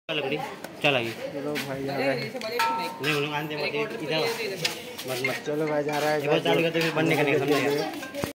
लकड़ी चल आइए। चलो भाई जा रहा है। नहीं आंदे मत इधर चलो भाई जा रहा है। बनने का नहीं समझे।